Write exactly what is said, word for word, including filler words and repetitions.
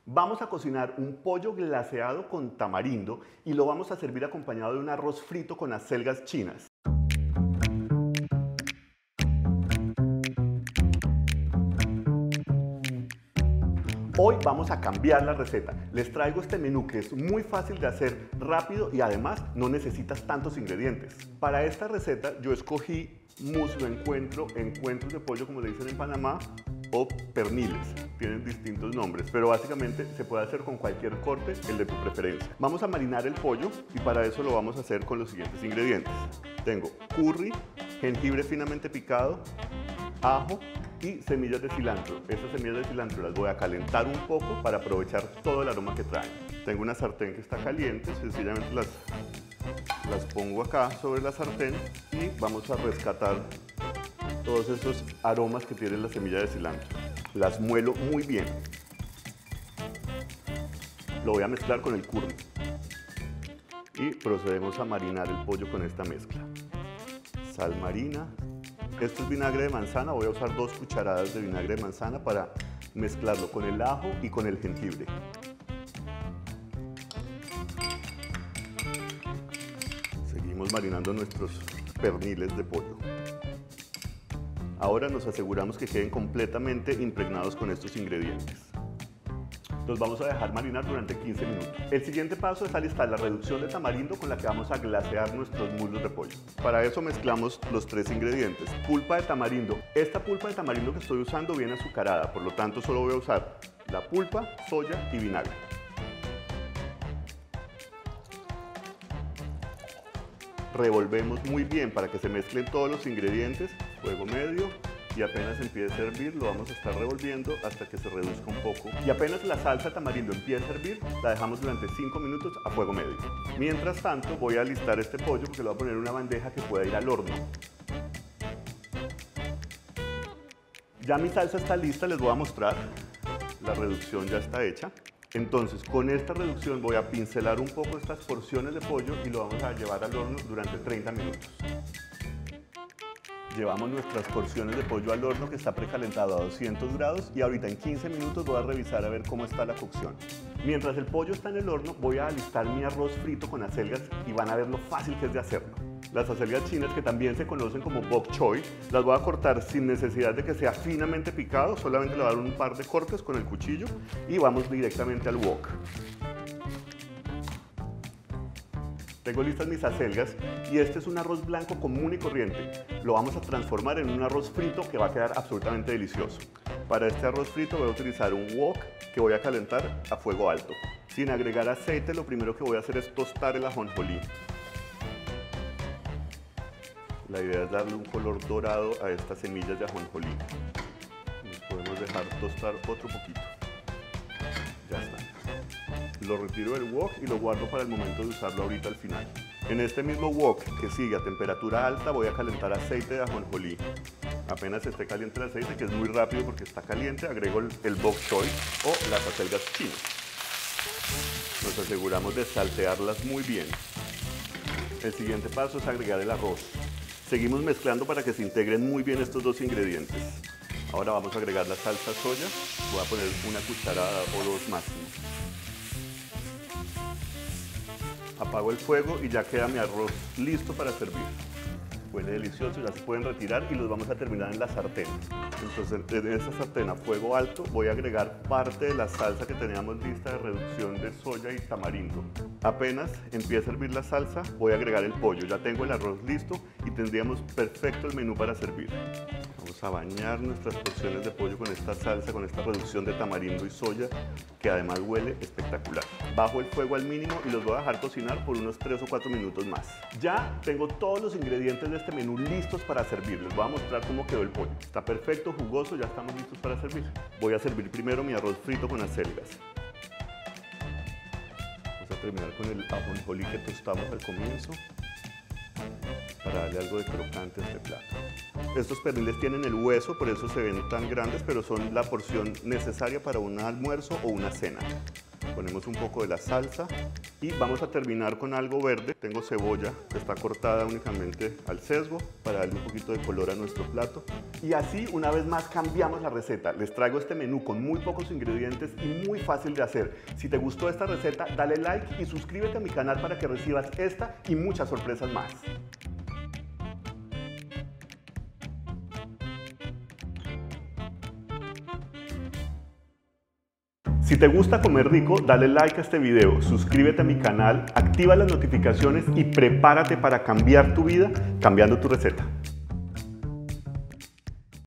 Vamos a cocinar un pollo glaseado con tamarindo y lo vamos a servir acompañado de un arroz frito con acelgas chinas. Hoy vamos a cambiar la receta. Les traigo este menú que es muy fácil de hacer, rápido y además no necesitas tantos ingredientes. Para esta receta yo escogí muslo encuentro, encuentros de pollo como le dicen en Panamá, o perniles. Tienen distintos nombres, pero básicamente se puede hacer con cualquier corte, el de tu preferencia. Vamos a marinar el pollo y para eso lo vamos a hacer con los siguientes ingredientes. Tengo curry, jengibre finamente picado, ajo y semillas de cilantro. Estas semillas de cilantro las voy a calentar un poco para aprovechar todo el aroma que traen. Tengo una sartén que está caliente, sencillamente las, las pongo acá sobre la sartén y vamos a rescatar todos esos aromas que tiene la semilla de cilantro. Las muelo muy bien. Lo voy a mezclar con el curry y procedemos a marinar el pollo con esta mezcla. Sal marina. Esto es vinagre de manzana, voy a usar dos cucharadas de vinagre de manzana para mezclarlo con el ajo y con el jengibre. Seguimos marinando nuestros perniles de pollo. Ahora nos aseguramos que queden completamente impregnados con estos ingredientes. Los vamos a dejar marinar durante quince minutos. El siguiente paso es alistar la reducción de tamarindo con la que vamos a glasear nuestros muslos de pollo. Para eso mezclamos los tres ingredientes. Pulpa de tamarindo. Esta pulpa de tamarindo que estoy usando viene azucarada, por lo tanto solo voy a usar la pulpa, soya y vinagre. Revolvemos muy bien para que se mezclen todos los ingredientes, fuego medio. Y apenas empiece a hervir, lo vamos a estar revolviendo hasta que se reduzca un poco. Y apenas la salsa de tamarindo empiece a hervir, la dejamos durante cinco minutos a fuego medio. Mientras tanto, voy a alistar este pollo porque lo voy a poner en una bandeja que pueda ir al horno. Ya mi salsa está lista, les voy a mostrar. La reducción ya está hecha. Entonces, con esta reducción voy a pincelar un poco estas porciones de pollo y lo vamos a llevar al horno durante treinta minutos. Llevamos nuestras porciones de pollo al horno que está precalentado a doscientos grados y ahorita en quince minutos voy a revisar a ver cómo está la cocción. Mientras el pollo está en el horno voy a alistar mi arroz frito con acelgas y van a ver lo fácil que es de hacerlo. Las acelgas chinas, que también se conocen como bok choy, las voy a cortar sin necesidad de que sea finamente picado, solamente le voy a dar un par de cortes con el cuchillo y vamos directamente al wok. Tengo listas mis acelgas y este es un arroz blanco común y corriente. Lo vamos a transformar en un arroz frito que va a quedar absolutamente delicioso. Para este arroz frito voy a utilizar un wok que voy a calentar a fuego alto. Sin agregar aceite, lo primero que voy a hacer es tostar el ajonjolí. La idea es darle un color dorado a estas semillas de ajonjolí. Nos podemos dejar tostar otro poquito. Ya está. Lo retiro del wok y lo guardo para el momento de usarlo ahorita al final. En este mismo wok que sigue a temperatura alta voy a calentar aceite de ajonjolí. Apenas esté caliente el aceite, que es muy rápido porque está caliente, agrego el, el bok choy o las acelgas chinas. Nos aseguramos de saltearlas muy bien. El siguiente paso es agregar el arroz. Seguimos mezclando para que se integren muy bien estos dos ingredientes. Ahora vamos a agregar la salsa soya. Voy a poner una cucharada o dos máximo. Apago el fuego y ya queda mi arroz listo para servir. Huele delicioso, ya se pueden retirar y los vamos a terminar en la sartén. Entonces, en esa sartén a fuego alto voy a agregar parte de la salsa que teníamos lista de reducción de soya y tamarindo. Apenas empiece a hervir la salsa, voy a agregar el pollo. Ya tengo el arroz listo y tendríamos perfecto el menú para servir. Vamos a bañar nuestras porciones de pollo con esta salsa, con esta reducción de tamarindo y soya, que además huele espectacular. Bajo el fuego al mínimo y los voy a dejar cocinar por unos tres o cuatro minutos más. Ya tengo todos los ingredientes de este menú listos para servir. Les voy a mostrar cómo quedó el pollo. Está perfecto, jugoso, ya estamos listos para servir. Voy a servir primero mi arroz frito con acelgas. Vamos a terminar con el ajonjolí que tostamos al comienzo para darle algo de crocante a este plato. Estos perniles tienen el hueso, por eso se ven tan grandes, pero son la porción necesaria para un almuerzo o una cena. Ponemos un poco de la salsa y vamos a terminar con algo verde. Tengo cebolla que está cortada únicamente al sesgo para darle un poquito de color a nuestro plato. Y así una vez más cambiamos la receta. Les traigo este menú con muy pocos ingredientes y muy fácil de hacer. Si te gustó esta receta, dale like y suscríbete a mi canal para que recibas esta y muchas sorpresas más. Si te gusta comer rico, dale like a este video, suscríbete a mi canal, activa las notificaciones y prepárate para cambiar tu vida cambiando tu receta.